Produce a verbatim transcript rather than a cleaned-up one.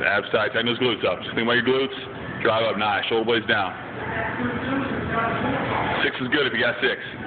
Abs tight. Tighten those glutes up. Just think about your glutes. Drive up. Nice. Shoulder blades down. Six is good if you got six.